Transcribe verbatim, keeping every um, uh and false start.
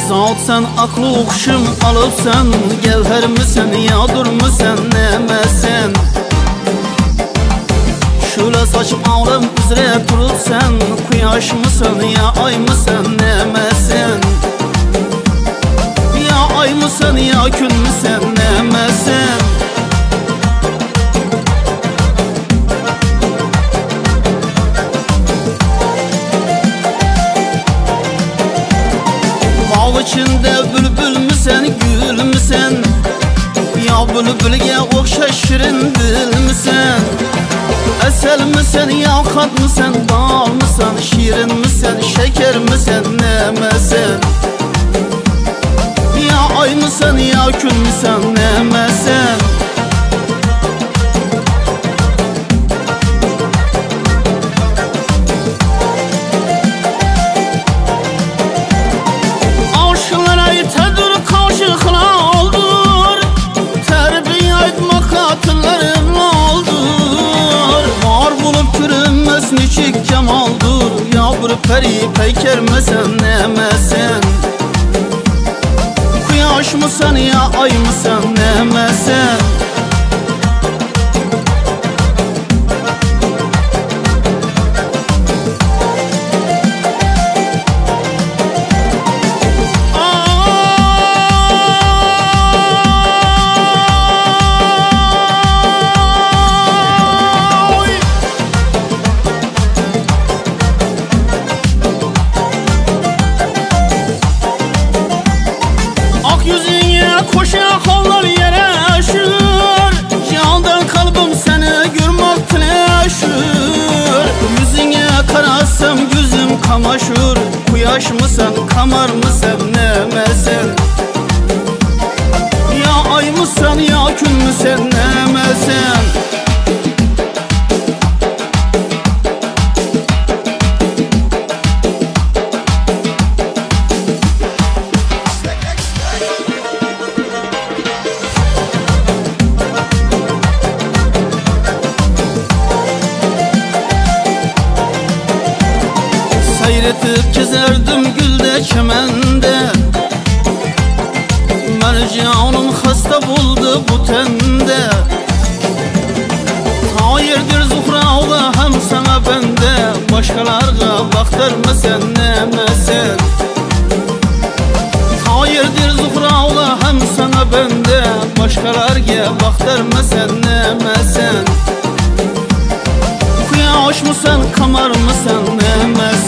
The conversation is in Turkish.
Zat sen aklı okşum alıpsan, gevher misin ya dur musun nemesin? Şöyle saçıp ağlam üzere durulsan, kuyaş mısın ya ay mısın nemesin? Ya ay mısın ya gün müsün nemesin? Bağ içinde bülbül müsen gül müsen? Ya bülbülge okşa şirin dil müsen? Esel misin ya kat mısın, bal mısın, şirin misin, şeker misin nemesin? Ya ay mısın ya gün müsün nemesin? Aşılara itedir kaşıkla oldur, terbiye etmek hatırlarım oldur. Var bulup görünmez niçik cemaldur, ya bir peri peyker misin nemesin? Kuyaş mısın ya ay mısın nemesin? Koşa kollar yere aşır, candan kalbim seni görmek tileşir. Yüzüne karasam gözüm kamaşır, kuyaş mısın kamar mısın nemesin? Ya ay mısın ya gün müsün nemesin? Seyretip gezerdim gülde çemende, mercanım hasta buldu bu tende. Hayırdır Zuhra ola hem sana bende, başkalarga baktır mısın nemesin? Hayırdır Zuhra ola hem sana bende, başkalarga baktır mısın nemesin? Kuyaş mısın kamar mısın nemesin?